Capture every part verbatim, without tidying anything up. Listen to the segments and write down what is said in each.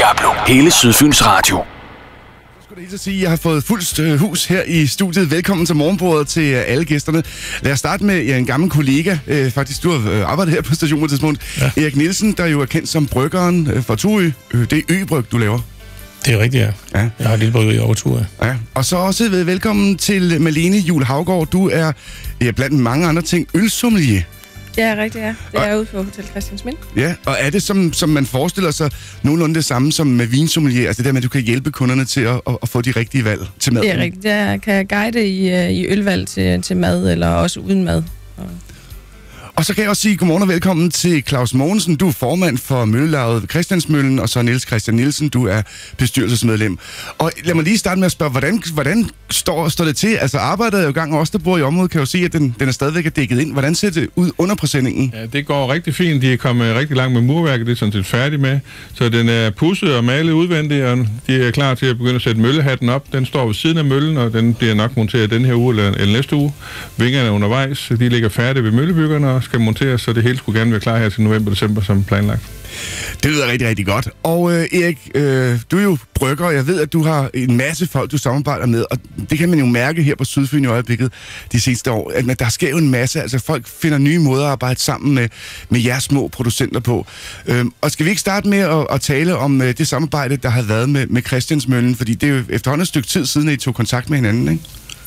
Diablo. Hele Sydfyns Radio. Jeg skal sige, at jeg har fået fuldt hus her i studiet. Velkommen til morgenbordet til alle gæsterne. Lad os starte med ja, en gammel kollega. Øh, faktisk, du har arbejdet her på stationen på et tidspunkt. Ja. Erik Nielsen, der jo er kendt som bryggeren fra Thurø. Det er Ø-bryg, du laver. Det er rigtigt, ja. ja. Jeg har et lille bryggeri over Thurø. Ja. Og så også velkommen til Malene Juhl Haugaard. Du er ja, blandt mange andre ting ølsommelier. Ja, rigtigt, ja. Det er ude på Hotel Christiansminde. Ja, og er det, som, som man forestiller sig, nogenlunde det samme som med vinsommelier? Altså det der med, at du kan hjælpe kunderne til at, at, at få de rigtige valg til mad? Det er rigtigt. Jeg kan guide i, i ølvalg til, til mad, eller også uden mad. Og Og så kan jeg også sige godmorgen og velkommen til Claus Mogensen. Du er formand for Møllelaget Christiansmøllen, og så Niels Christian Nielsen, du er bestyrelsesmedlem. Og lad mig lige starte med at spørge, hvordan, hvordan står, står det til? Altså arbejdet er jo i gang, og os der bor i området kan jo se, at den, den er stadigvæk er dækket ind. Hvordan ser det ud under præsendingen? Ja, det går rigtig fint. De er kommet rigtig langt med murværket, det er sådan set færdigt med. Så den er pudset og malet udvendigt, og de er klar til at begynde at sætte møllehatten op. Den står ved siden af møllen, og den bliver nok monteret den her uge eller, eller næste uge. Vingerne er undervejs, de ligger færdige ved møllebyggerne og skal monteres, så det hele skulle gerne være klar her til november-december som planlagt. Det lyder rigtig, rigtig godt. Og øh, Erik, øh, du er jo brygger, og jeg ved, at du har en masse folk, du samarbejder med, og det kan man jo mærke her på Sydfyn i øjeblikket de seneste år, at der sker jo en masse, altså folk finder nye måder at arbejde sammen med, med jeres små producenter på. Øh, og skal vi ikke starte med at, at tale om øh, det samarbejde, der har været med, med Christiansmøllen, fordi det er jo efterhånden et stykke tid siden, at I tog kontakt med hinanden, ikke?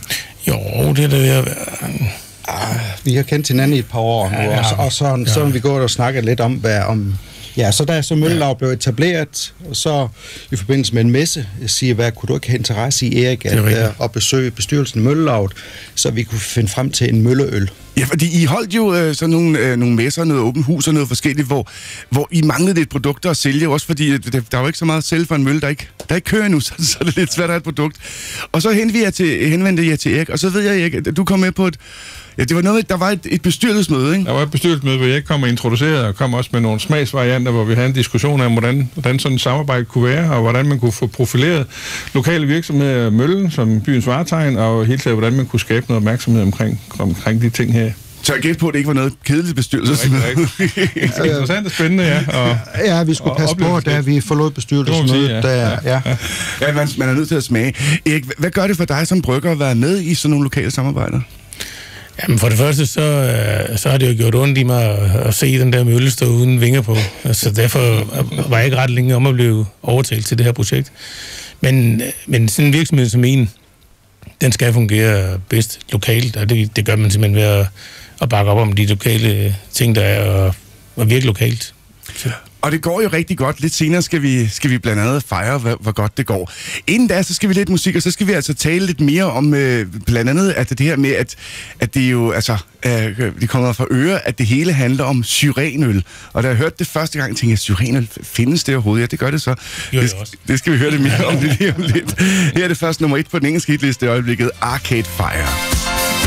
Jo, det er det ved at være. Ah, vi har kendt hinanden i et par år nu, ja, og, så, og så, ja. så har vi gået og snakket lidt om, hvad om... Ja, så da så Møllelaget blev etableret, og så i forbindelse med en messe, jeg siger, hvad kunne du ikke have interesse i, Erik, at, at, at besøge bestyrelsen af Møllelaget, så vi kunne finde frem til en mølleøl. Ja, fordi I holdt jo øh, sådan nogle, øh, nogle messer, noget åben hus og noget forskelligt, hvor, hvor I manglede lidt produkter at sælge, også fordi øh, der var ikke så meget at sælge for en mølle, der ikke, der ikke kører nu, så, så er det lidt svært at have et produkt. Og så henvendte jeg til, henvendte jeg til Erik, og så ved jeg, Erik, at du kom med på et... Ja, det var noget, der var et, et bestyrelsesmøde, ikke? Der var et bestyrelsesmøde, hvor jeg kom og introducerede, og kom også med nogle smagsvarianter, hvor vi havde en diskussion om, hvordan, hvordan sådan et samarbejde kunne være, og hvordan man kunne få profileret lokale virksomheder, Møllen som byens varetegn, og helt taget, hvordan man kunne skabe noget opmærksomhed omkring, omkring de ting her. Så jeg gætter på, at det ikke var noget kedeligt bestyrelsesmøde. Interessant og spændende, ja. Og, ja, vi skulle passe på, da vi forlod bestyrelsesmødet. Ja. Der, ja. Ja. Ja. Ja, man, man er nødt til at smage. Erik, hvad gør det for dig som brygger at være med i sådan nogle lokale samarbejder? Jamen for det første, så, øh, så har det jo gjort ondt i mig at, at se den der mølle stå uden vinger på. Så derfor var jeg ikke ret længe om at blive overtalt til det her projekt. Men, men sådan en virksomhed som en, den skal fungere bedst lokalt, og det, det gør man simpelthen ved at, at bakke op om de lokale ting, der er, og, og virke lokalt. Så. Og det går jo rigtig godt. Lidt senere skal vi, skal vi blandt andet fejre, hvor, hvor godt det går. Inden da, så skal vi lidt musik, og så skal vi altså tale lidt mere om øh, blandt andet at det her med, at, at det jo, altså, øh, det kommer fra øre, at det hele handler om syrenøl. Og da jeg hørte det første gang, tænkte jeg, syrenøl, findes det overhovedet? Ja, det gør det så. Jo, det, det, det skal vi høre lidt mere om det lige om lidt. Her er det først nummer et på den engelske hitliste i øjeblikket, Arcade Fire.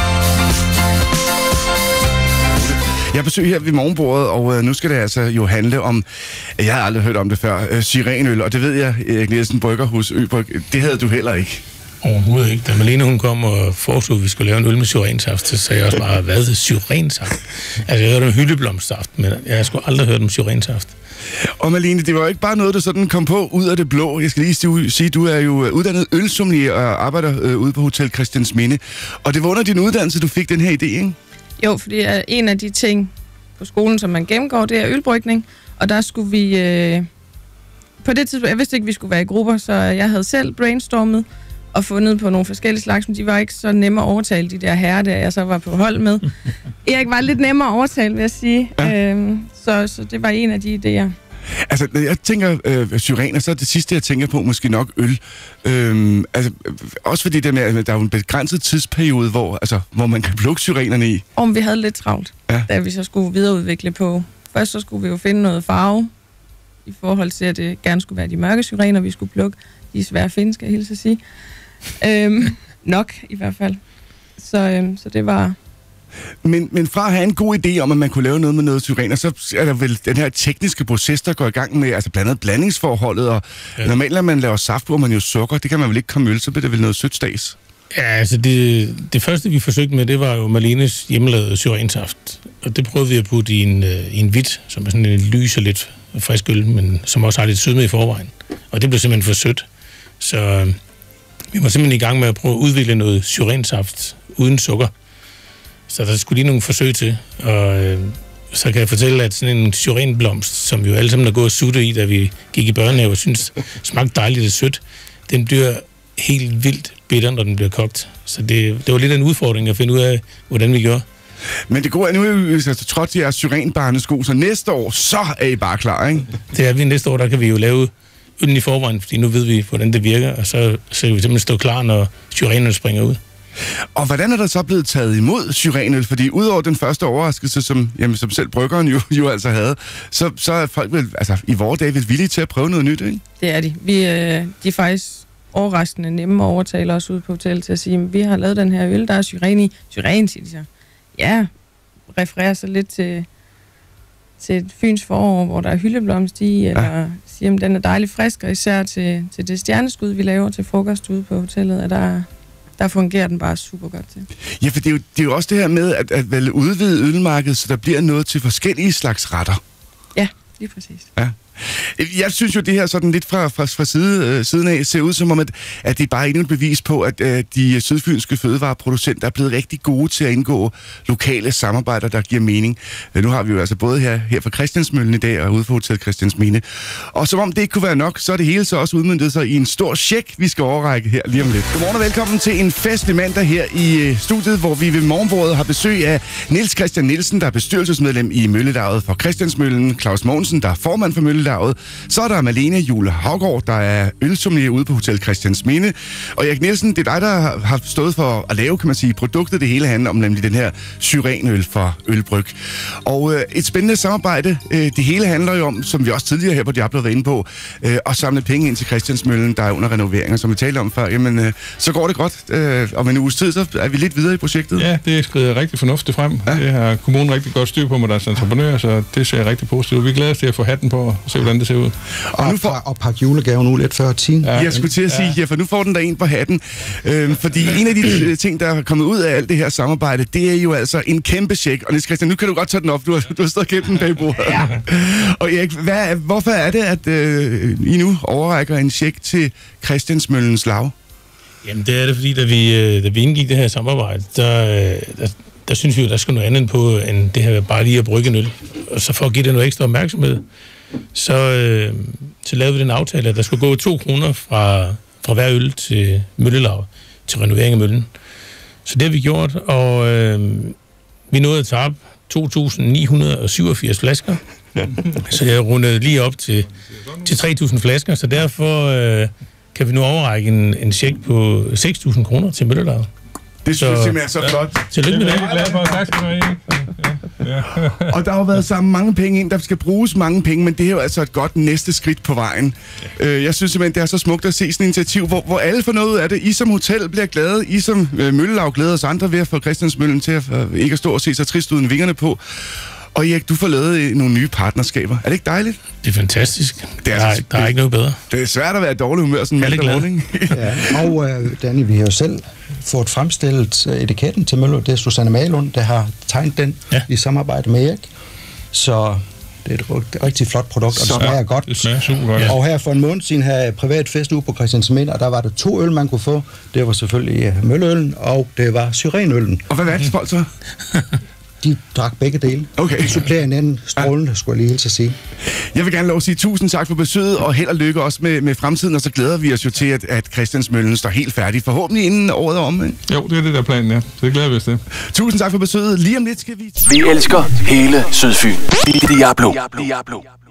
Jeg besøger her ved morgenbordet, og øh, nu skal det altså jo handle om, jeg har aldrig hørt om det før, øh, syrenøl, og det ved jeg, Erik Nielsen, brygger hos Øbryg, det havde du heller ikke. Overhovedet ikke. Da Malene hun kom og foreslog, at vi skulle lave en øl med syrensaft, så sagde jeg også bare, hvad er syrensaft? Altså, jeg hørte om hyldeblomstsaft, men jeg har sgu aldrig hørt om syrensaft. Og Malene, det var jo ikke bare noget, der sådan kom på ud af det blå. Jeg skal lige sige, du er jo uddannet ølsommelier og arbejder øh, ude på Hotel Christiansminde. Og det var under din uddannelse, du fik den her idé, ikke? Jo, fordi en af de ting på skolen, som man gennemgår, det er ølbrygning. Og der skulle vi... Øh, på det tidspunkt, jeg vidste ikke, at vi skulle være i grupper, så jeg havde selv brainstormet og fundet på nogle forskellige slags, men de var ikke så nemme at overtale, de der herrer, der jeg så var på hold med. Erik var lidt nemmere at overtale, vil jeg sige. Ja. Øhm, så, så det var en af de idéer. Altså, når jeg tænker øh, syrener, så er det sidste, jeg tænker på, måske nok øl. Øhm, altså, også fordi det med, at der er en begrænset tidsperiode, hvor, altså, hvor man kan plukke syrenerne i. Om vi havde lidt travlt, ja. Da vi så skulle videreudvikle på. Først så skulle vi jo finde noget farve, i forhold til, at det gerne skulle være de mørke syrener, vi skulle plukke. De er svære at finde, skal jeg hilse at sige. Øhm, nok, i hvert fald. Så, øhm, så det var... Men, men fra at have en god idé om, at man kunne lave noget med noget syrener, så er der vel den her tekniske proces, der går i gang med, altså blandt andet blandingsforholdet, og ja. Normalt, når man laver saft, hvor man jo sukker, det kan man vel ikke komme øl, så bliver det vel noget sødt stads. Ja, altså det, det første, vi forsøgte med, det var jo Malenes hjemmelavede syrensaft. Og det prøvede vi at putte i en, i en hvidt, som er sådan en lys og lidt frisk øl, men som også har lidt sødme i forvejen. Og det blev simpelthen for sødt. Så øh, vi var simpelthen i gang med at prøve at udvikle noget syrensaft uden sukker. Så der skulle lige nogle forsøg til. Og øh, så kan jeg fortælle, at sådan en syrenblomst, som vi jo alle sammen har gået og sutte i, da vi gik i børnehave og synes smagte dejligt og sødt, den dør helt vildt bitter, når den bliver kogt. Så det, det var lidt en udfordring at finde ud af, hvordan vi gjorde. Men det gode er, nu er vi altså, trods jeres syrenbarnesko, så næste år, så er I bare klar, ikke? Det er vi næste år, der kan vi jo lave øllen i forvejen, fordi nu ved vi, hvordan det virker, og så, så kan vi simpelthen stå klar, når syrenøl springer ud. Og hvordan er der så blevet taget imod syrenøl? Fordi udover den første overraskelse, som, jamen, som selv bryggeren jo, jo altså havde, så, så er folk vel, altså, i vores dag villige til at prøve noget nyt, ikke? Det er de. Vi, øh, de er faktisk overraskende nemme at overtale os ude på hotellet til at sige, at vi har lavet den her øl, der er syren i. Syren, siger de så. Ja, refererer sig lidt til, til et Fyns forår, hvor der er hyldeblomst i, eller ja. Siger, at den er dejligt frisk, og især til, til det stjerneskud, vi laver til frokost ude på hotellet, at der, der fungerer den bare super godt til. Ja, for det er jo, det er jo også det her med at, at vel udvide ølmarkedet, så der bliver noget til forskellige slags retter. Ja, lige præcis. Ja. Jeg synes jo, det her sådan lidt fra, fra, fra side, øh, siden af ser ud som om, at, at det er bare endnu et bevis på, at øh, de sydfynske fødevareproducenter er blevet rigtig gode til at indgå lokale samarbejder, der giver mening. Øh, nu har vi jo altså både her, her fra Christiansmøllen i dag og ude på Hotel Christiansminde. Og som om det ikke kunne være nok, så er det hele så også udmøntet sig i en stor check, vi skal overrække her lige om lidt. Godmorgen og velkommen til en festlig mandag her i øh, studiet, hvor vi ved morgenbordet har besøg af Niels Christian Nielsen, der er bestyrelsesmedlem i Møllelaget for Christiansmøllen, Claus Mogensen, der er formand for Møllelaget. Så er der Malene Jule Havgaard, der er ølsommelier ude på Hotel Christiansminde. Og Erik Nielsen, det er dig, der har stået for at lave, kan man sige, produktet. Det hele handler om nemlig den her syrenøl fra Ølbryg. Og øh, et spændende samarbejde. Øh, det hele handler jo om, som vi også tidligere her på Diablo var inde på, øh, at samle penge ind til Christiansmøllen, der er under renoveringer, som vi talte om før. Jamen, øh, så går det godt. Øh, om en uges tid, så er vi lidt videre i projektet. Ja, det er skrevet rigtig fornuftigt frem. Ja. Det har kommunen rigtig godt styr på med deres entreprenører, så det ser rigtig positivt. Vi glæder os til at få hatten på og se, hvordan det ser ud. Og, og nu får og pakke julegaven nu lidt før ti. Ja, jeg skulle til at sige, ja, for nu får den der en på hatten. Øhm, fordi en af de ting, der er kommet ud af alt det her samarbejde, det er jo altså en kæmpe check. Og Niels Christian, nu kan du godt tage den op. Du har, du har stået og gemt den bag bordet. Ja. Og Erik, hvad, hvorfor er det, at øh, I nu overrækker en check til Christiansmøllens Lav? Jamen, det er det, fordi da vi, da vi indgik det her samarbejde, der, der, der synes vi jo, der skulle noget andet på, end det her bare lige at brygge en øl. Og så for at give det noget ekstra opmærksomhed, så, øh, så lavede vi den aftale, at der skulle gå to kroner fra, fra hver øl til Møllelaget, til renovering af møllen. Så det har vi gjort, og øh, vi nåede at tabe to tusind ni hundrede og syvogfirs flasker. Så jeg rundede lige op til, til tre tusind flasker, så derfor øh, kan vi nu overrække en, en check på seks tusind kroner til Møllelaget. Det synes jeg simpelthen er så flot. Ja. Tillykke med det. Jeg er glad for, at tak skal du have. Ja. Og der har jo været sammen mange penge ind, der skal bruges mange penge, men det er jo altså et godt næste skridt på vejen. Ja. Jeg synes simpelthen, det er så smukt at se sådan et initiativ, hvor, hvor alle får noget ud af det. I som hotel bliver glade, I som øh, Møllelaug glæder os andre ved at få Christiansmøllen til at øh, ikke at stå og se sig trist uden vingerne på. Og Erik, du får lavet nogle nye partnerskaber. Er det ikke dejligt? Det er fantastisk. Det er, der, altså, der er ikke noget bedre. Det er svært at være dårlig humør sådan en mandag morgen. Ja, og uh, Danny, vi har jo selv fået fremstillet uh, etiketten til Møller. Det er Susanne Malund, der har tegnet den ja. i samarbejde med Erik. Så det er et rigtig flot produkt, og det smager godt. Det smager super godt. Og her for en måned siden havde jeg privat fest ude på Christiansminde, og der var der to øl, man kunne få. Det var selvfølgelig Mølleøllen, og det var syrenøllen. Og hvad var det folk så? De drak begge dele. Okay. De supplerer hinanden strålende, skulle jeg lige helt så sige. Jeg vil gerne lov at sige tusind tak for besøget, og held og lykke også med, med fremtiden, og så glæder vi os jo til, at, at Christiansmøllen står helt færdig. Forhåbentlig inden året er om. Jo, det er det der planen, ja. Så det glæder vi os til. Tusind tak for besøget. Lige om lidt skal vi... Vi elsker hele Sydfyn. Diablo. Diablo.